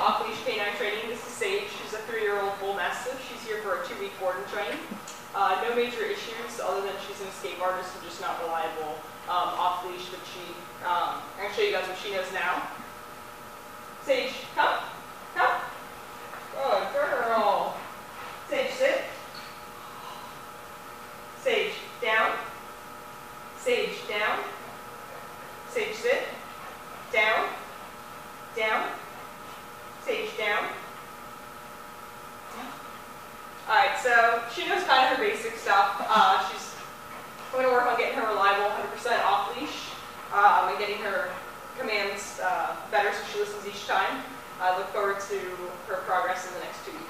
off-leash canine training. This is Sage. She's a 3-year-old BullMastiff. She's here for a 2-week board and train. No major issues other than she's an escape artist and just not reliable off-leash, but I'm going to show you guys what she knows now. Sage, come. Come. Good girl. Sage, sit. Sage, down. Sage, down. Sage, sit. Down. Down. Sage, down. Down. Alright, so she knows kind of her basic stuff. She's going to work on getting her reliable 100% off-leash and getting her commands better so she listens each time. I look forward to her progress in the next 2 weeks.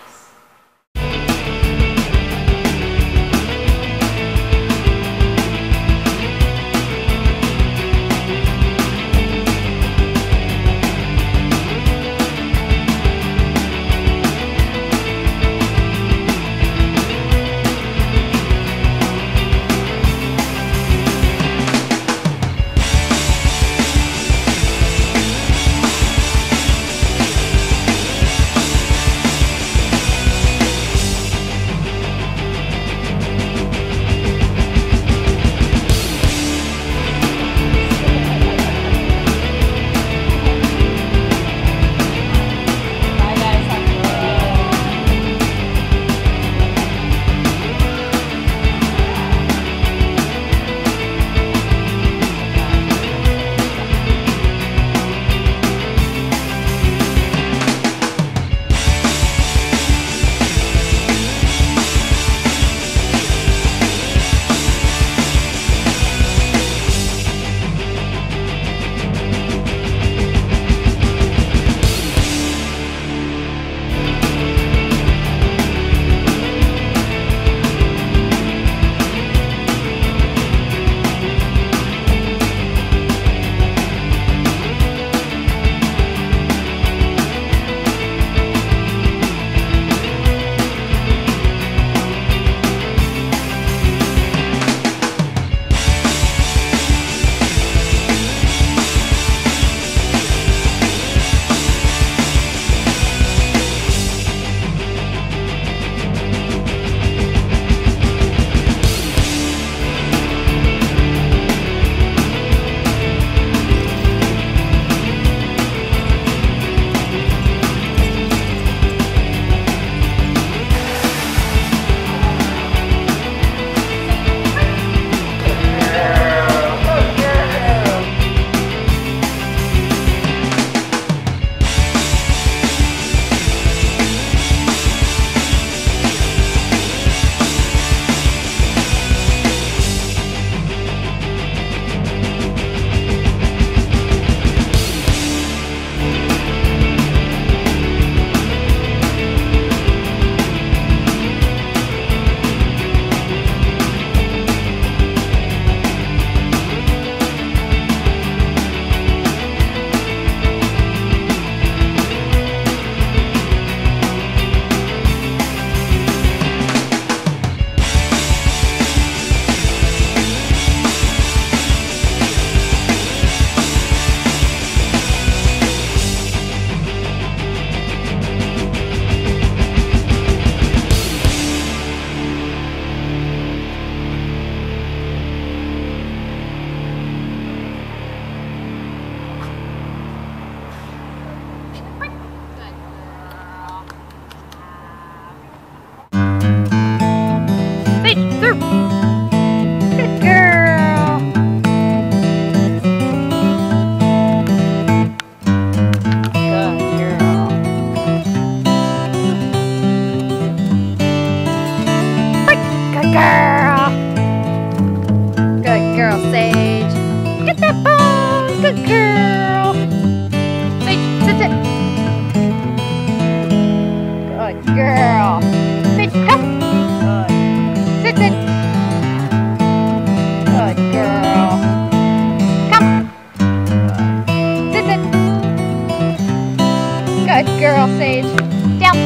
Good girl, Sage. Down.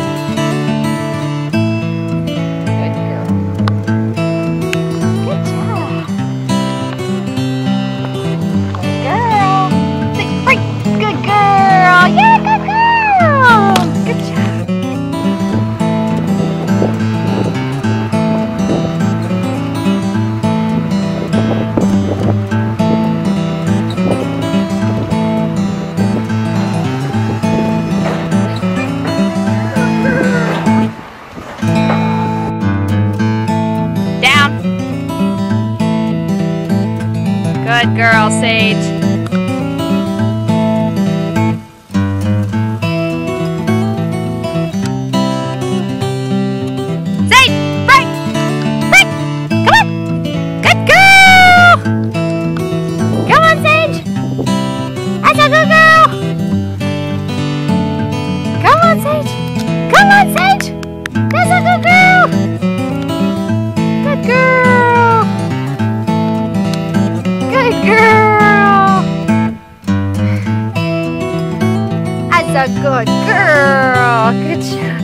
Good girl. Good job. Good girl. Sage, right. Good girl. Yeah, good girl. Good girl, Sage. A good girl. Good job.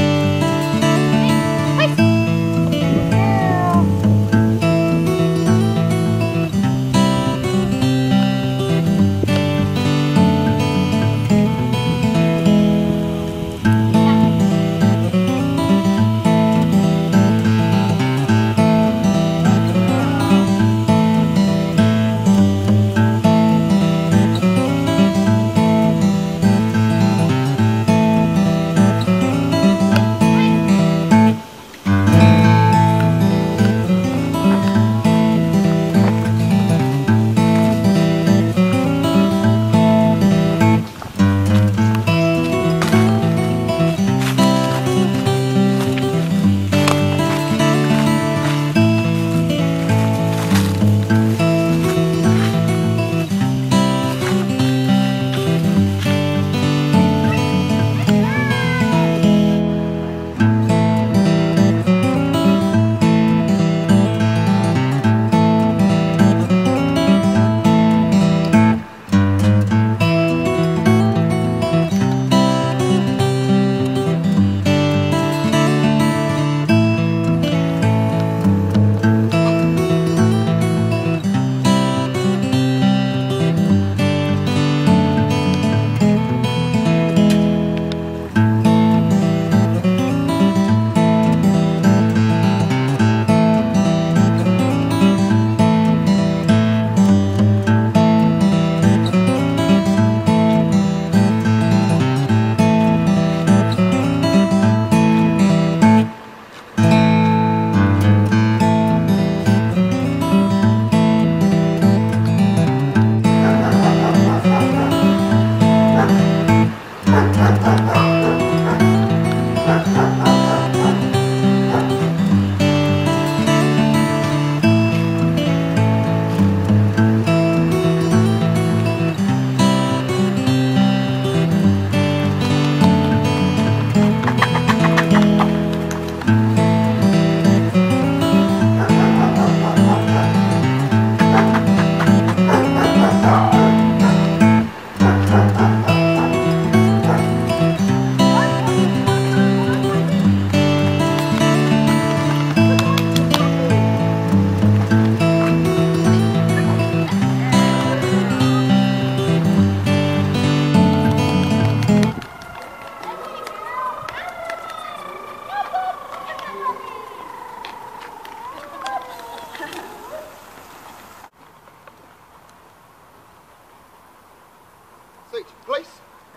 Place.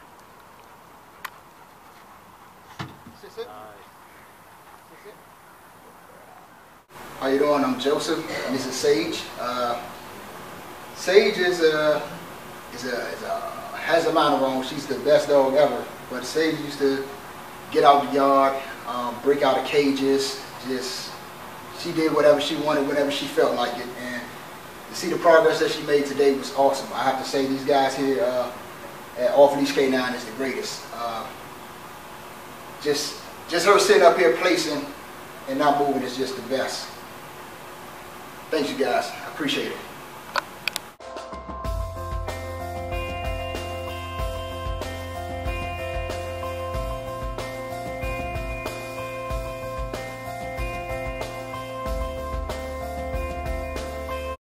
Sit. How you doing? I'm Joseph, and this is Sage. Sage has a mind of her own. She's the best dog ever. But Sage used to get out the yard, break out of cages. She did whatever she wanted, whenever she felt like it. And to see the progress that she made today was awesome. I have to say, these guys here at Off Leash K9 is the greatest. Just her sitting up here placing and not moving is just the best. Thanks, you guys. I appreciate it.